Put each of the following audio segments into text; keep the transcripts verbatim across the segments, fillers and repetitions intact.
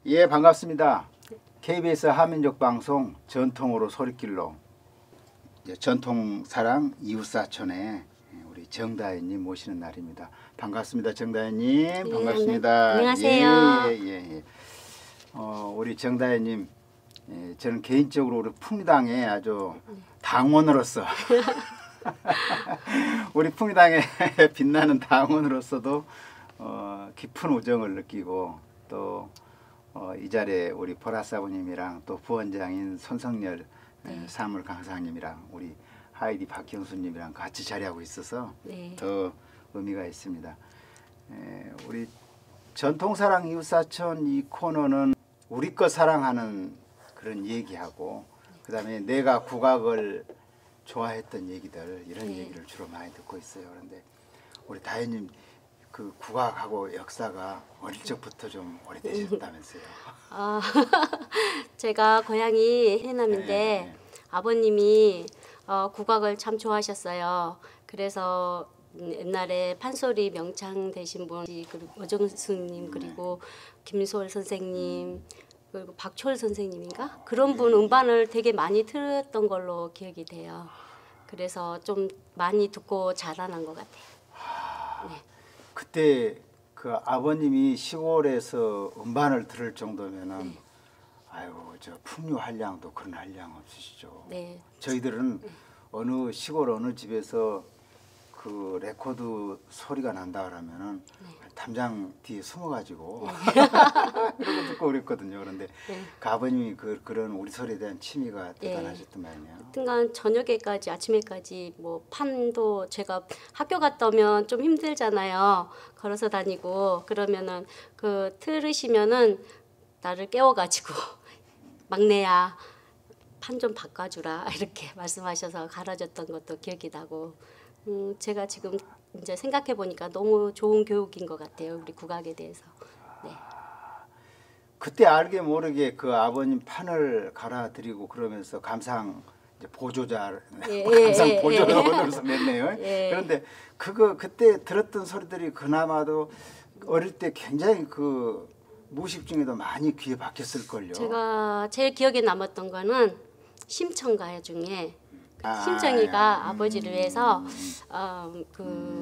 예, 반갑습니다. 케이비에스 하민족 방송 전통으로 소리길로 전통사랑 이웃사촌에 우리 정다혜님 모시는 날입니다. 반갑습니다, 정다혜님. 네, 반갑습니다. 안녕하세요. 예, 예, 예. 어, 우리 정다혜님, 예, 저는 개인적으로 우리 풍당에 아주 당원으로서 우리 풍당에 빛나는 당원으로서도 어, 깊은 우정을 느끼고 또 어, 이 자리에 우리 보라사부님이랑 또 부원장인 손성열 네. 사물 강사님이랑 우리 하이디 박경수님이랑 같이 자리하고 있어서 네. 더 의미가 있습니다. 에, 우리 전통사랑 이웃사촌 이 코너는 우리 거 사랑하는 그런 얘기하고 그 다음에 내가 국악을 좋아했던 얘기들 이런 네. 얘기를 주로 많이 듣고 있어요. 그런데 우리 다혜님 그 국악하고 역사가 어릴 적부터 좀 오래되셨다면서요? 아, 제가 고향이 해남인데 네. 아버님이 어, 국악을 참 좋아하셨어요. 그래서 옛날에 판소리 명창 되신 분 그리고 오정수님 그리고 네. 김소월 선생님 그리고 박초월 선생님인가 그런 분 음반을 되게 많이 틀었던 걸로 기억이 돼요. 그래서 좀 많이 듣고 자라난 것 같아요. 네. 그때 그 아버님이 시골에서 음반을 들을 정도면은 네. 아유 저 풍류 한량도 그런 한량 없으시죠. 네. 저희들은 네. 어느 시골 어느 집에서 그 레코드 소리가 난다 그러면은 네. 담장 뒤에 숨어가지고 네. 이러고 듣고 그랬거든요. 그런데 네. 그 아버님이 그 그런 우리 소리에 대한 취미가 대단하셨단 네. 말이에요. 하여튼간 저녁에까지 아침에까지 뭐 판도 제가 학교 갔다 오면 좀 힘들잖아요. 걸어서 다니고 그러면은 그 틀으시면은 나를 깨워가지고 막내야 판 좀 바꿔주라 이렇게 말씀하셔서 갈아줬던 것도 기억이 나고. 음, 제가 지금 이제 생각해 보니까 너무 좋은 교육인 것 같아요. 우리 국악에 대해서. 네. 그때 알게 모르게 그 아버님 판을 갈아드리고 그러면서 감상 이제 보조자 예, 감상 예, 보조자로서 예. 냈네요. 예. 그런데 그거 그때 들었던 소리들이 그나마도 어릴 때 굉장히 그 무식 중에도 많이 귀에 박혔을 걸요. 제가 제일 기억에 남았던 거는 심청가 중에 아, 심청이가 음, 아버지를 위해서 어, 그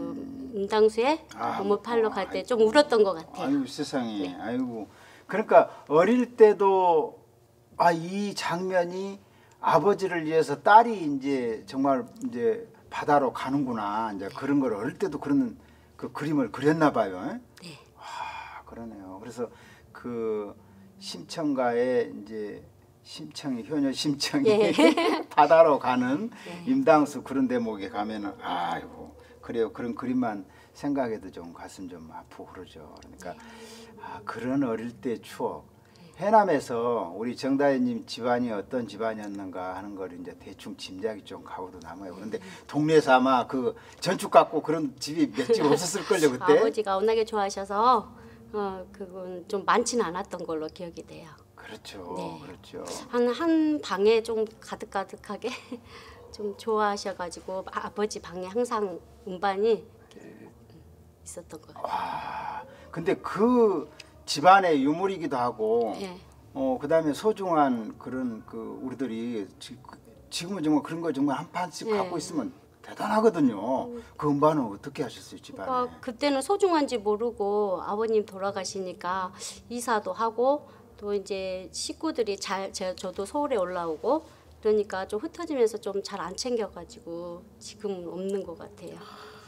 음당수에 고무팔로 갈 때 좀 울었던 것 같아요. 아유 세상에, 네. 아이고. 그러니까 어릴 때도 아 이 장면이 아버지를 위해서 딸이 이제 정말 이제 바다로 가는구나 이제 그런 걸 어릴 때도 그런 그 그림을 그렸나 봐요. 네. 아 그러네요. 그래서 그 심청가의 이제 심청이 효녀 심청이 예. 바다로 가는 예. 임당수 그런 대목에 가면은 아이고 그래요 그런 그림만 생각해도 좀 가슴 좀 아프고 그러죠. 그러니까 아, 그런 어릴 때 추억 해남에서 우리 정다혜님 집안이 어떤 집안이었는가 하는 걸 이제 대충 짐작이 좀 가고도 남아요. 그런데 동네에서 아마 그 전축 갖고 그런 집이 몇 집 없었을 걸요 그때. 아버지가 워낙에 좋아하셔서 어 그건 좀 많지는 않았던 걸로 기억이 돼요. 그렇죠. 네. 그렇죠. 한, 한 방에 좀 가득가득하게 좀 좋아하셔가지고 아버지 방에 항상 음반이 네. 있었던 것 같아요. 와, 근데 그 집안의 유물이기도 하고 네. 어, 그다음에 소중한 그런 그 우리들이 지, 지금은 정말 그런 거 정말 한 판씩 네. 갖고 있으면 대단하거든요. 음. 그 음반은 어떻게 하셨어요, 집안에? 그러니까 그때는 소중한지 모르고 아버님 돌아가시니까 이사도 하고 또 이제 식구들이 잘 제가 저도 서울에 올라오고 그러니까 좀 흩어지면서 좀 잘 안 챙겨가지고 지금은 없는 것 같아요.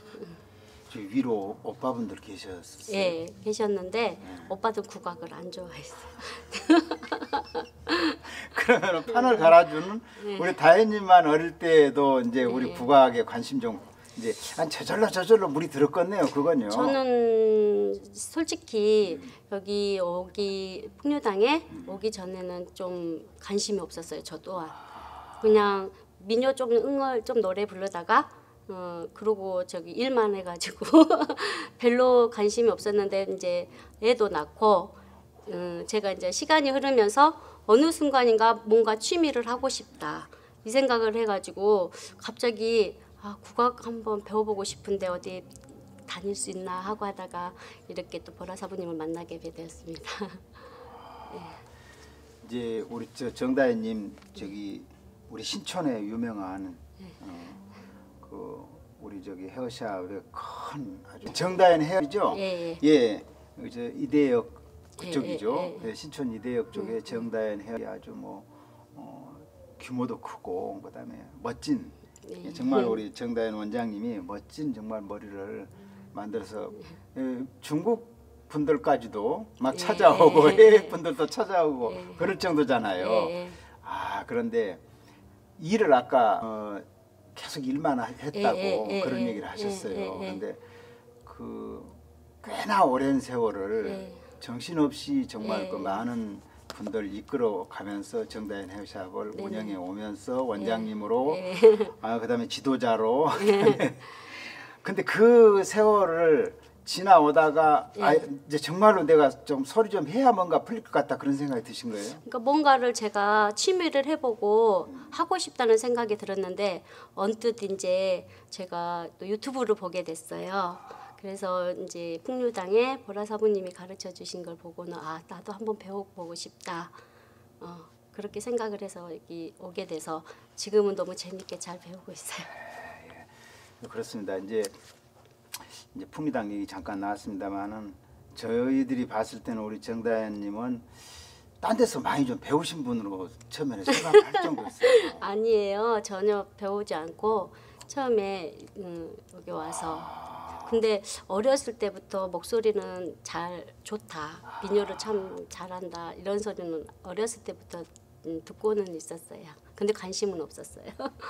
저 위로 오빠분들 계셨어요? 예, 계셨는데 네. 오빠도 국악을 안 좋아했어요. 그러면 판을 갈아주는 네. 우리 다혜님만 어릴 때도 이제 우리 네. 국악에 관심 좀 이제 한 저절로 저절로 물이 들었겠네요. 그건요. 저는 솔직히 음. 여기 오기 풍류당에 음. 오기 전에는 좀 관심이 없었어요. 저 또한 그냥 민요 좀 응을 좀 노래 부르다가 어 그러고 저기 일만 해가지고 별로 관심이 없었는데 이제 애도 낳고 음, 제가 이제 시간이 흐르면서 어느 순간인가 뭔가 취미를 하고 싶다 이 생각을 해가지고 갑자기 아, 국악 한번 배워보고 싶은데 어디 다닐 수 있나 하고 하다가 이렇게 또 보라사부님을 만나게 되었습니다. 이제 우리 저 정다혜님 저기 우리 신촌에 유명한 어, 그 우리 저기 헤어샵의 큰 아주 정다현 헤어죠. 예, 예. 이제 이대역 예, 그쪽이죠. 예, 예. 예, 신촌 이대역 쪽에 정다현 헤어이 아주 뭐 어, 규모도 크고 그다음에 멋진 예. 정말 우리 정다현 원장님이 멋진 정말 머리를 만들어서 예, 중국 분들까지도 막 예, 찾아오고 예, 예, 해외 분들도 찾아오고 예. 그럴 정도잖아요. 예, 예. 아 그런데 일을 아까 어, 계속 일만 했다고 예, 예, 그런 예, 얘기를 하셨어요. 예, 예, 예. 그런데 그 꽤나 오랜 세월을 예. 정신없이 정말 예. 그 많은 분들 이끌어 가면서 정다현 헤어샵을 네네. 운영해 오면서 원장님으로 예. 아 그다음에 지도자로 근데 그 세월을 지나오다가 예. 아 이제 정말로 내가 좀 소리 좀 해야 뭔가 풀릴 것 같다 그런 생각이 드신 거예요? 그러니까 뭔가를 제가 취미를 해보고 하고 싶다는 생각이 들었는데 언뜻 이제 제가 또 유튜브를 보게 됐어요. 그래서 이제 풍류당에 보라 사부님이 가르쳐 주신 걸 보고는 아 나도 한번 배워보고 싶다. 어, 그렇게 생각을 해서 여기 오게 돼서 지금은 너무 재밌게 잘 배우고 있어요. 그렇습니다. 이제 이제 풍미당 얘기 잠깐 나왔습니다만은 저희들이 봤을 때는 우리 정다현님은 딴 데서 많이 좀 배우신 분으로 처음에는 생각할 정도였어요. 아니에요. 전혀 배우지 않고 처음에 음, 여기 와서 근데 어렸을 때부터 목소리는 잘 좋다. 민요를 참 잘한다. 이런 소리는 어렸을 때부터 음, 듣고는 있었어요. 근데 관심은 없었어요.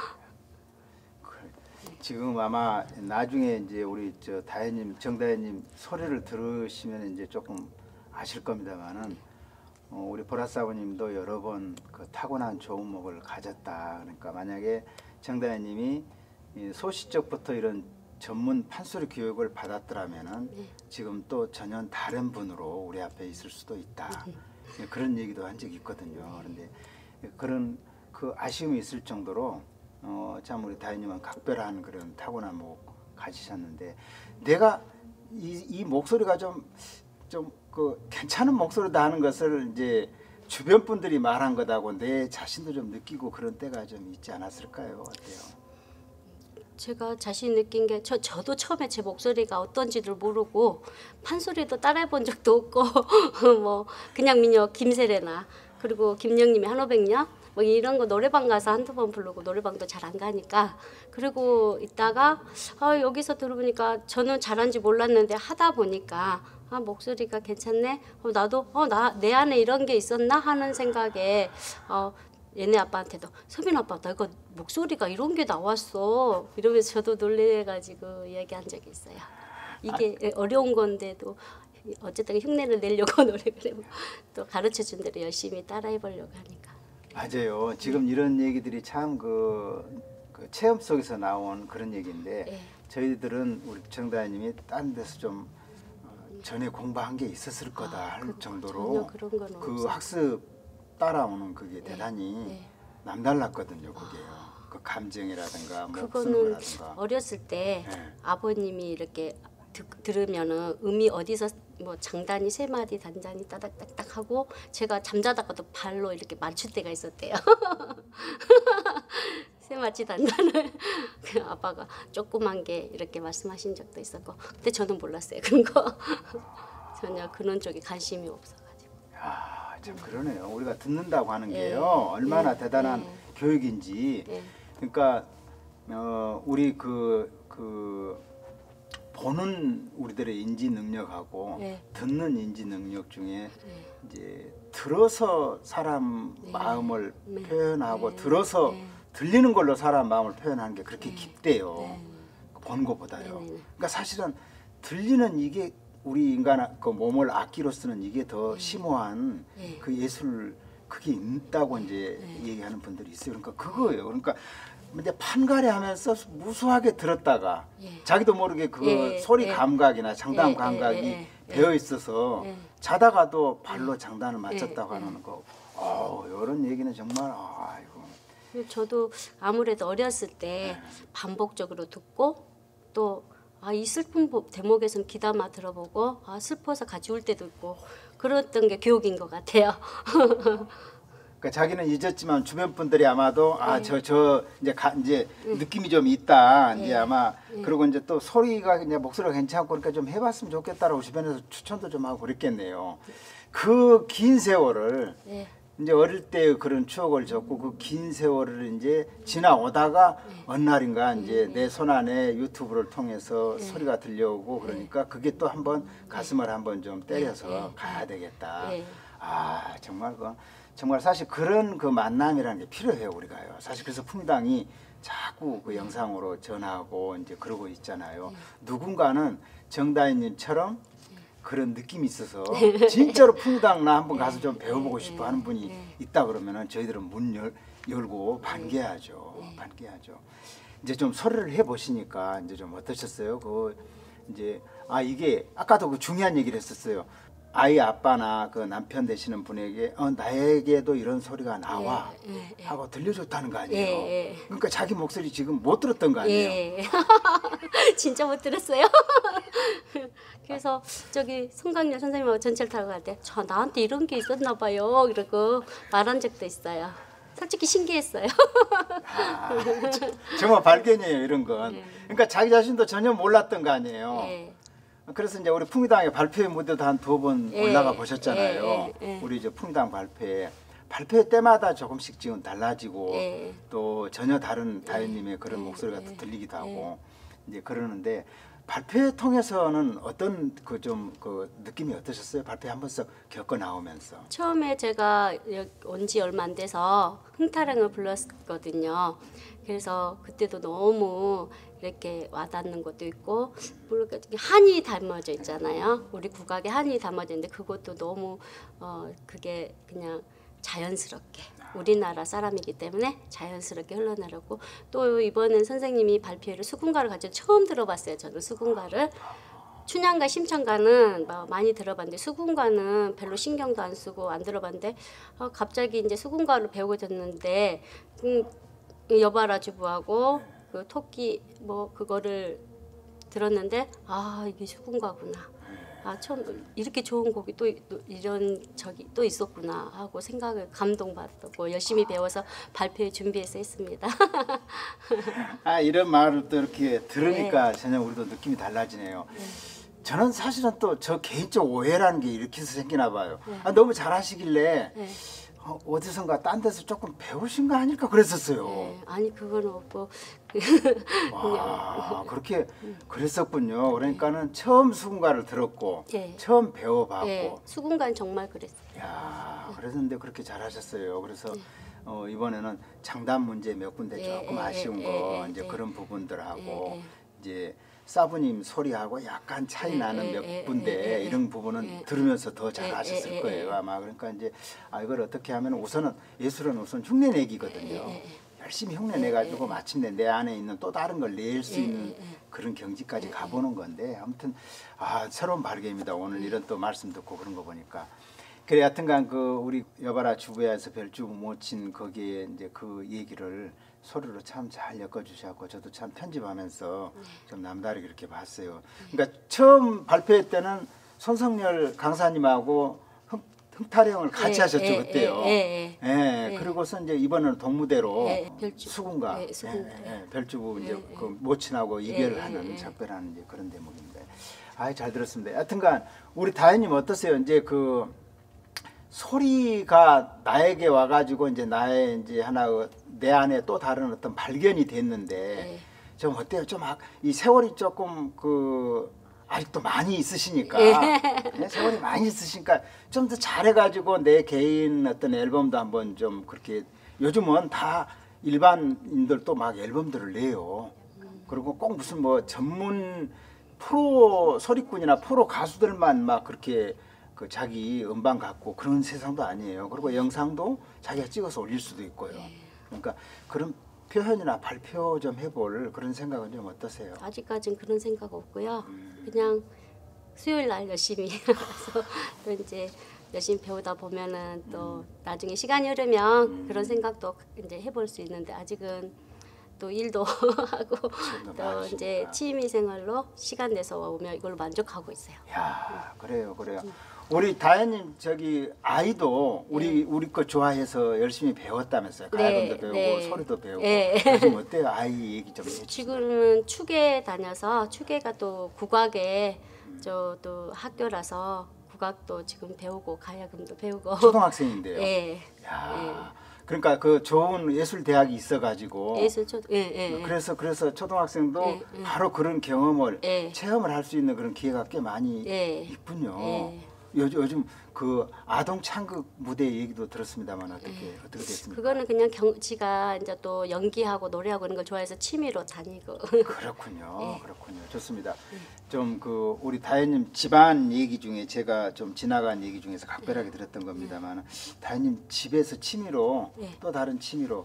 지금 아마 나중에 이제 우리 저 다혜님, 정다혜님 소리를 들으시면 이제 조금 아실 겁니다만은 어, 우리 보라사부님도 여러 번 그 타고난 좋은 목을 가졌다. 그러니까 만약에 정다혜님이 이 소시적부터 이런 전문 판소리 교육을 받았더라면은 네. 지금 또 전혀 다른 분으로 우리 앞에 있을 수도 있다. 예, 그런 얘기도 한 적이 있거든요. 그런데 그런 그 아쉬움이 있을 정도로 어, 참 우리 다혜님은 각별한 그런 타고난 목 가지셨는데 내가 이, 이 목소리가 좀 좀 그 괜찮은 목소리다 하는 것을 이제 주변 분들이 말한 것하고 내 자신도 좀 느끼고 그런 때가 좀 있지 않았을까요? 어때요? 제가 자신 느낀 게 저 저도 처음에 제 목소리가 어떤지를 모르고 판소리도 따라해 본 적도 없고 뭐 그냥 민요 김세레나 그리고 김영님의 한오백년 뭐 이런 거 노래방 가서 한두 번 부르고 노래방도 잘 안 가니까 그리고 있다가 아, 여기서 들어보니까 저는 잘한지 몰랐는데 하다 보니까 아 목소리가 괜찮네. 어, 나도 어 나 내 안에 이런 게 있었나 하는 생각에 어. 얘네 아빠한테도 서빈 아빠 내가 목소리가 이런 게 나왔어 이러면서 저도 놀래가지고 이야기한 적이 있어요. 이게 아. 어려운 건데도 어쨌든 흉내를 내려고 노력을 또 가르쳐준 대로 열심히 따라해보려고 하니까. 맞아요. 지금 이런 얘기들이 참 그 그 체험 속에서 나온 그런 얘기인데 네. 저희들은 우리 정다혜님이 딴 데서 좀 전에 공부한 게 있었을 거다 아, 할 그, 정도로 그런 건 그 없어요. 학습 따라오는 그게 대단히 네. 남달랐거든요. 그게요. 그 감정이라든가 그거는 목소리라든가. 어렸을 때 네. 아버님이 이렇게 드, 들으면은 음이 어디서 뭐 장단이 세 마디 단단이 따닥따닥 하고 제가 잠자다가도 발로 이렇게 맞출 때가 있었대요. 세 마디 단단을 그 아빠가 조그만 게 이렇게 말씀하신 적도 있었고 근데 저는 몰랐어요. 그런 거 전혀 그런 쪽에 관심이 없어가지고. 야, 참 그러네요. 우리가 듣는다고 하는 예. 게요 얼마나 예. 대단한 예. 교육인지. 예. 그러니까 어, 우리 그 그 보는 우리들의 인지 능력하고 예. 듣는 인지 능력 중에 예. 이제 들어서 사람 네. 마음을 네. 표현하고 네. 들어서 네. 들리는 걸로 사람 마음을 표현하는 게 그렇게 네. 깊대요. 네. 본 것보다요. 네, 네, 네. 그러니까 사실은 들리는 이게 우리 인간 그 몸을 악기로 쓰는 이게 더 네. 심오한 네. 그 예술 그게 있다고 이제 네. 얘기하는 분들이 있어요. 그러니까 그거예요. 그러니까 이제 판가래 하면서 무수하게 들었다가 예. 자기도 모르게 그 예, 소리 예. 감각이나 장단 예, 감각이 예, 예, 예. 배어 있어서 예. 자다가도 발로 장단을 맞췄다고 예, 예. 하는 거. 어, 이런 얘기는 정말 아이고. 저도 아무래도 어렸을 때 반복적으로 듣고 또 아, 이 슬픈 보- 대목에서는 귀담아 들어보고 아, 슬퍼서 같이 울 때도 있고 그랬던 게 교육인 것 같아요. 그러니까 자기는 잊었지만 주변 분들이 아마도 아 저 저 이제 가, 이제 느낌이 좀 있다 이제 아마 그리고 이제 또 소리가 이제 목소리가 괜찮고 그러니까 좀 해봤으면 좋겠다라고 주변에서 추천도 좀 하고 그랬겠네요. 그 긴 세월을 네. 이제 어릴 때의 그런 추억을 적고 그 긴 세월을 이제 지나오다가 어느 날인가 이제 내 손 안에 유튜브를 통해서 소리가 들려오고 그러니까 그게 또 한번 가슴을 한번 좀 때려서 가야 되겠다. 네. 아 정말 그 정말 사실 그런 그 만남이라는 게 필요해요 우리가요. 사실 그래서 풍당이 자꾸 그 영상으로 전하고 이제 그러고 있잖아요. 누군가는 정다희님처럼 그런 느낌이 있어서 진짜로 풍당 나 한번 가서 좀 배워보고 싶어 하는 분이 있다 그러면은 저희들은 문 열, 열고 반겨야죠. 반겨야죠. 이제 좀 소리를 해 보시니까 이제 좀 어떠셨어요? 그 이제 아 이게 아까도 그 중요한 얘기를 했었어요. 아이 아빠나 그 남편 되시는 분에게 어 나에게도 이런 소리가 나와 예, 예, 예. 하고 들려줬다는 거 아니에요. 예, 예. 그러니까 자기 목소리 지금 못 들었던 거 아니에요. 예. 진짜 못 들었어요. 그래서 저기 송강렬 선생님하고 전철 타고 갈 때 저 나한테 이런 게 있었나 봐요. 이러고 말한 적도 있어요. 솔직히 신기했어요. 아, 정말 발견이에요 이런 건. 예. 그러니까 자기 자신도 전혀 몰랐던 거 아니에요. 예. 그래서 이제 우리 풍당의 발표회 무대도 한 두 번 예, 올라가 보셨잖아요. 예, 예, 예. 우리 이제 풍당 발표회 발표회 때마다 조금씩 지금 달라지고 예. 또 전혀 다른 다혜님의 그런 목소리가 또 들리기도 하고 이제 그러는데 발표회 통해서는 어떤 그 좀 그 느낌이 어떠셨어요? 발표회 한 번씩 겪어 나오면서. 처음에 제가 온 지 얼마 안 돼서 흥타령을 불렀거든요. 그래서 그때도 너무 이렇게 와닿는 것도 있고 물론 한이 담아져 있잖아요. 우리 국악에 한이 담아져 있는데 그것도 너무 어 그게 그냥 자연스럽게 우리나라 사람이기 때문에 자연스럽게 흘러내렸고 또 이번엔 선생님이 발표회를 수군가를 가지고 처음 들어봤어요. 저는 수군가를 춘향가 심청가는 뭐 많이 들어봤는데 수군가는 별로 신경도 안 쓰고 안 들어봤는데 어, 갑자기 이제 수군가를 배우게 됐는데 음, 여바라 주부하고 그 토끼 뭐 그거를 들었는데 아 이게 수군가구나. 아 처음 이렇게 좋은 곡이 또, 또 이런 적이 또 있었구나 하고 생각을 감동받고 열심히 배워서 발표회 준비해서 했습니다. 아 이런 말을 또 이렇게 들으니까 네. 전혀 우리도 느낌이 달라지네요. 네. 저는 사실은 또 저 개인적 오해라는 게 이렇게 해서 생기나 봐요. 네. 아, 너무 잘하시길래 네. 어, 어디선가 딴 데서 조금 배우신 거 아닐까 그랬었어요. 네. 아니 그건 없고 와 그렇게 그랬었군요. 그러니까는 처음 수군가를 들었고 네. 처음 배워봤고 네. 수군가는 정말 그랬어요. 야 그랬는데 그렇게 잘하셨어요. 그래서 네. 어, 이번에는 장단 문제 몇 군데 네. 조금 네. 아쉬운 네. 거 네. 이제 네. 그런 부분들하고 네. 이제 사부님 소리하고 약간 차이 네, 나는 네, 몇 네, 군데 네, 네, 이런 부분은 네, 들으면서 더 네, 잘하셨을 네, 거예요 네, 아마. 그러니까 이제 아 이걸 어떻게 하면 우선은 예술은 우선 흉내내기거든요. 네, 네, 열심히 흉내내가지고 네, 마침내 내 안에 있는 또 다른 걸 낼 수 네, 있는 네, 네. 그런 경지까지 가보는 건데 아무튼 아 새로운 발견입니다. 오늘 이런 또 말씀 듣고 그런 거 보니까. 그래 하여튼간 그 우리 여바라 주부야에서 별주부 모친 거기에 이제 그 얘기를 소리로 참 잘 엮어주셨고 저도 참 편집하면서 좀 남다르게 이렇게 봤어요. 그러니까 처음 발표회 때는 손성열 강사님하고 흥, 흥타령을 같이 예, 하셨죠 예, 그때요. 예, 예, 예, 예. 예. 그리고서 이제 이번에는 동무대로 예, 별주. 수군가, 예, 수군가. 예, 예, 별주부 이제 예, 그 모친하고 이별하는 예, 예. 작별하는 이제 그런 대목인데, 아이 잘 들었습니다. 하여튼간 우리 다혜님 어떠세요? 이제 그 소리가 나에게 와가지고 이제 나의 이제 하나 내 안에 또 다른 어떤 발견이 됐는데 네. 좀 어때요? 좀 이 세월이 조금 그 아직도 많이 있으시니까 네, 세월이 많이 있으시니까 좀 더 잘해가지고 내 개인 어떤 앨범도 한번 좀 그렇게 요즘은 다 일반인들도 막 앨범들을 내요. 그리고 꼭 무슨 뭐 전문 프로 소리꾼이나 프로 가수들만 막 그렇게 그 자기 음반 갖고 그런 세상도 아니에요. 그리고 영상도 자기가 찍어서 올릴 수도 있고요. 그러니까 그런 표현이나 발표 좀 해볼 그런 생각은 좀 어떠세요? 아직까지는 그런 생각 없고요. 음. 그냥 수요일 날 열심히 해서 또 이제 열심히 배우다 보면은 또 음. 나중에 시간이 흐르면 음. 그런 생각도 이제 해볼 수 있는데 아직은 또 일도 하고 또 많으시니까. 이제 취미 생활로 시간 내서 오면 이걸로 만족하고 있어요. 야 그래요 그래요. 우리 다혜님 저기 아이도 우리 네. 우리 거 좋아해서 열심히 배웠다면서요. 가야금도 네, 배우고 네. 소리도 배우고. 네. 요즘 어때요? 아이 얘기 좀 해주세요. 지금은 축에 다녀서 축에가 또 국악에 저 또 학교라서 국악도 지금 배우고 가야금도 배우고. 초등학생인데요. 예. 야, 그러니까 그 좋은 예술 대학이 있어가지고. 예술 초 예, 예. 그래서 그래서 초등학생도 예, 예. 바로 그런 경험을 예. 체험을 할 수 있는 그런 기회가 꽤 많이 예. 있군요. 예. 요즘, 요즘 그 아동 창극 무대 얘기도 들었습니다만 어떻게 어떻게 됐습니까? 그거는 그냥 경지가 이제 또 연기하고 노래하고 그런 걸 좋아해서 취미로 다니고. 그렇군요. 예. 그렇군요. 좋습니다. 좀 그 우리 다혜님 집안 얘기 중에 제가 좀 지나간 얘기 중에서 각별하게 들었던 겁니다만 다혜님 집에서 취미로 예. 또 다른 취미로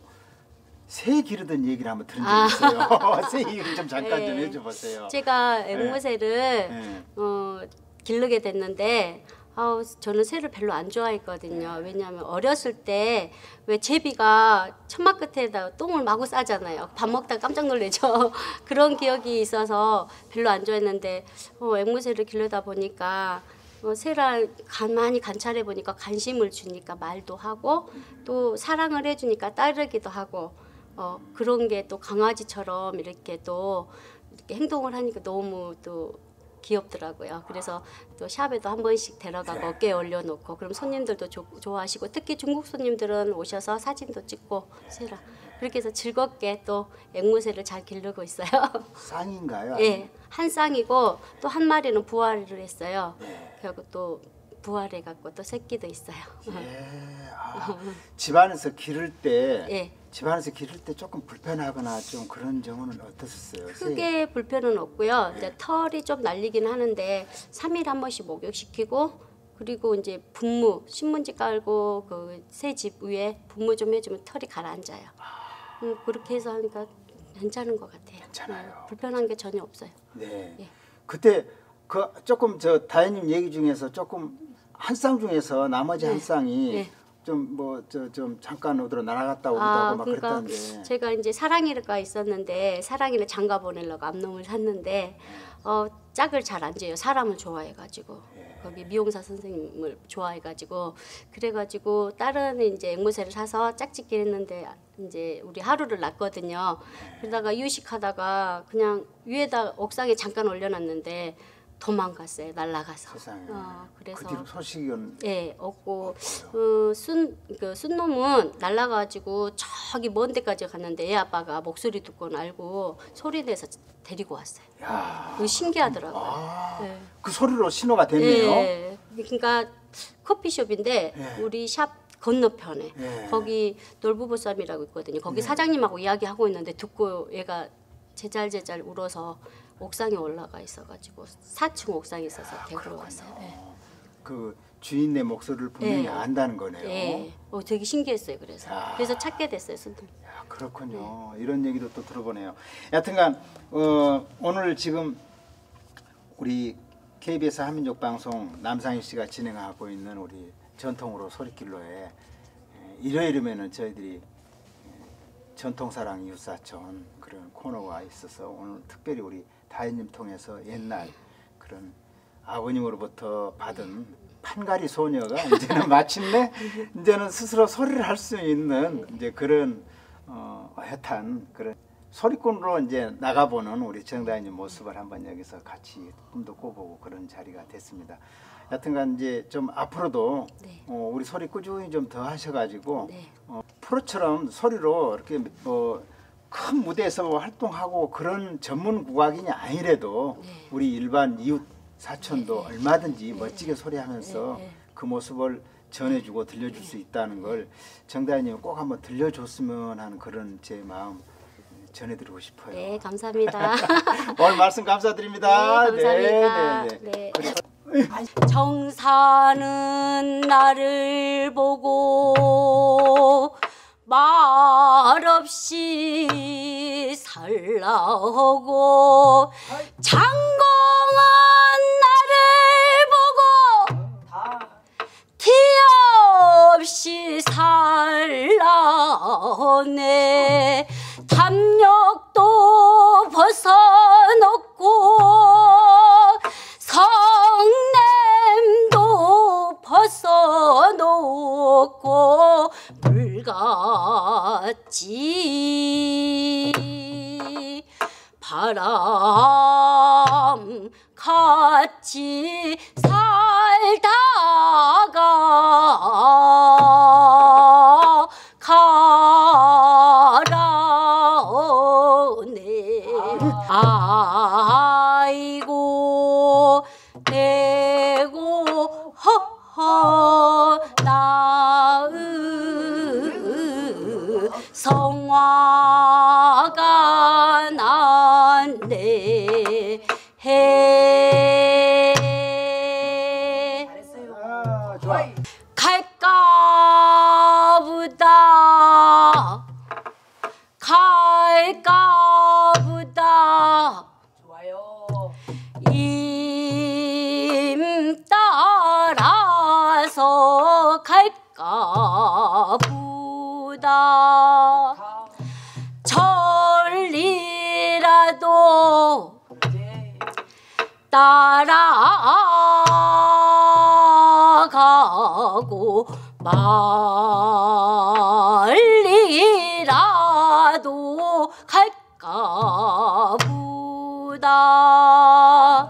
새 기르던 얘기를 한번 들은 적이 아. 있어요. 새 얘기를 좀 잠깐 좀 예. 해줘 보세요. 제가 앵무새를 예. 어, 기르게 됐는데 아우 저는 새를 별로 안 좋아했거든요. 왜냐하면 어렸을 때 왜 제비가 천막 끝에다 똥을 마구 싸잖아요. 밥 먹다 깜짝 놀래죠. 그런 기억이 있어서 별로 안 좋아했는데 어, 앵무새를 기르다 보니까 어, 새를 가만히 관찰해 보니까 관심을 주니까 말도 하고 또 사랑을 해주니까 따르기도 하고 어, 그런 게 또 강아지처럼 이렇게 또 이렇게 행동을 하니까 너무 또 귀엽더라고요. 그래서 또 샵에도 한 번씩 데려가고 어깨에 올려놓고 그럼 손님들도 조, 좋아하시고 특히 중국 손님들은 오셔서 사진도 찍고 새라 그렇게 해서 즐겁게 또 앵무새를 잘 기르고 있어요. 쌍인가요? 예, 한 쌍이고 또 한 마리는 부화를 했어요. 예. 그리고 또 부화를 갖고 또 새끼도 있어요. 예. 아, 집안에서 기를 때 예. 집안에서 기를 때 조금 불편하거나 좀 그런 경우는 어떠셨어요? 크게 불편은 없고요. 이제 털이 좀 날리긴 하는데 삼 일에 한 번씩 목욕시키고 그리고 이제 분무 신문지 깔고 그 새 집 위에 분무 좀 해주면 털이 가라앉아요. 음, 그렇게 해서 하니까 괜찮은 것 같아요. 괜찮아요. 음, 불편한 게 전혀 없어요. 네. 예. 그때 그 조금 저 다혜님 얘기 중에서 조금 한 쌍 중에서 나머지 한 쌍이 네. 좀 뭐 저 좀 잠깐 어디로 날아갔다 오기도 아, 하고 막 그러니까 그랬다는데. 제가 이제 사랑이가 있었는데 사랑이를 장가 보내려고 암놈을 샀는데 어, 짝을 잘 안 재요. 사람을 좋아해가지고 거기 미용사 선생님을 좋아해가지고 그래가지고 다른 이제 앵무새를 사서 짝짓기 했는데 이제 우리 하루를 낳거든요. 그러다가 이유식하다가 그냥 위에다 옥상에 잠깐 올려놨는데 도망갔어요. 날아가서. 세상에. 어, 그래서 그 뒤로 소식은 예, 없고 어, 순, 그 순놈은 날라가지고 저기 먼 데까지 갔는데 애 아빠가 목소리 듣고는 알고 소리 내서 데리고 왔어요. 야. 그거 신기하더라고요. 아, 예. 그 소리로 신호가 됐네요. 예. 그러니까 커피숍인데 예. 우리 샵 건너편에 예. 거기 놀부보쌈이라고 있거든요. 거기 네. 사장님하고 이야기하고 있는데 듣고 얘가 제잘제잘 울어서 옥상에 올라가 있어가지고 사 층 옥상에 있어서 데리러 왔어요. 예. 그 주인의 목소리를 분명히 예. 안다는 거네요. 예. 어, 되게 신기했어요. 그래서 야. 그래서 찾게 됐어요. 순놈. 야, 그렇군요. 이런 얘기도 또 들어보네요. 여튼간 어, 오늘 지금 우리 케이비에스 한민족 방송 남상희 씨가 진행하고 있는 우리 전통으로 소리길로에 일요일이면은 저희들이 전통사랑 이웃사촌 그런 코너가 있어서 오늘 특별히 우리 다혜님 통해서 옛날 그런 아버님으로부터 받은 판가리 소녀가 이제는 마침내 이제는 스스로 소리를 할 수 있는 이제 그런 어, 어엿한 그런 소리꾼으로 이제 나가보는 우리 정다혜님 모습을 한번 여기서 같이 꿈도 꿔보고 그런 자리가 됐습니다. 여튼간 이제 좀 앞으로도 네. 어, 우리 소리 꾸준히 좀 더 하셔가지고 네. 어, 프로처럼 소리로 이렇게 뭐 큰 무대에서 활동하고 그런 전문 국악인이 아니래도 네. 우리 일반 이웃 사촌도 네. 얼마든지 멋지게 소리하면서 네, 네. 그 모습을 전해주고 들려줄 수 있다는 걸 정다혜님 꼭 한번 들려줬으면 하는 그런 제 마음 전해드리고 싶어요. 네, 감사합니다. 오늘 말씀 감사드립니다. 네, 감사합니다. 네, 네, 네. 네. 정사는 나를 보고 말없이 살라오고 장공은 나를 보고 티 없이 살라오네. 담력도 벗어놓고 성냄도 바람 같이 살다가 가라오네. 아이고 대고 허허 나의 성화가 났네. 해 아, 좋아. 갈까 보다 갈까 보다 좋아요. 임 따라서 갈까 보다 천리라도 그렇지. 따라가고 말리라도 갈까 보다.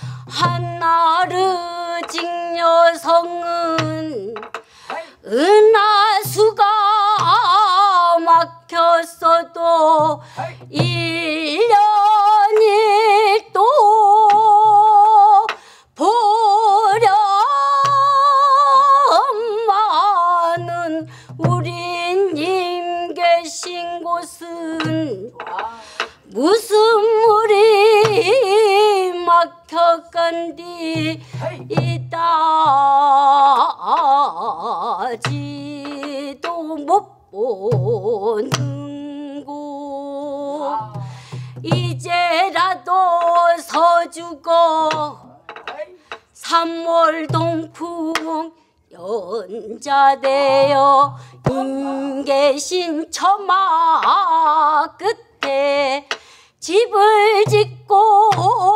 한나르 직녀성은 은하수가 막혔어도 일 년일 또 보련만은 우린 계신 곳은 무슨 물이 막혀간디 이따지도 못 보는 곳. 이제라도 서주고 삼월 동풍 연자되어 임계신 처마 끝에 집을 짓고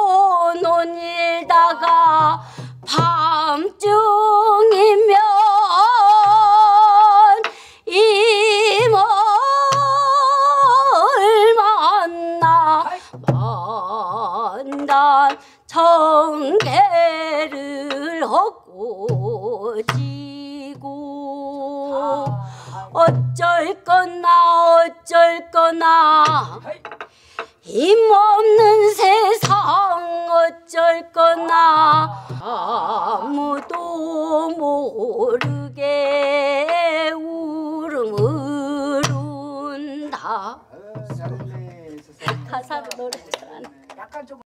논일다가 밤중이면 이모를 만나 만난 청계를 하고 지고 어쩔 거나 어쩔 거나 힘없는 세상 어쩔 거나 아무도 모르게 울음을 운다. 잘했네. 세상에. 가사로 노래 잘하네. 약간 좀